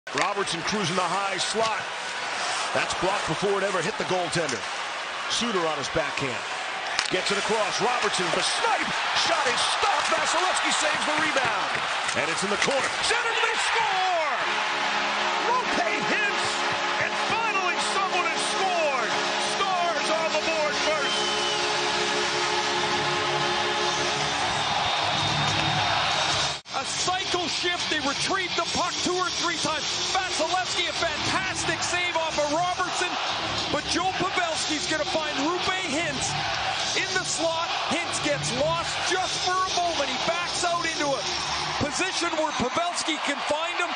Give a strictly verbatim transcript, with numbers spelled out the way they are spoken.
Robertson cruising the high slot. That's blocked before it ever hit the goaltender. Suter on his backhand. Gets it across. Robertson, the snipe. Shot is stopped. Vasilevsky saves the rebound. And it's in the corner. Center, they score! Roope Hintz. And finally someone has scored. Stars on the board first. A cycle shift. They retrieved the puck two or three times. Vasilevsky, a fantastic save off of Robertson. But Joe Pavelski's going to find Roope Hintz in the slot. Hintz gets lost just for a moment. He backs out into a position where Pavelski can find him.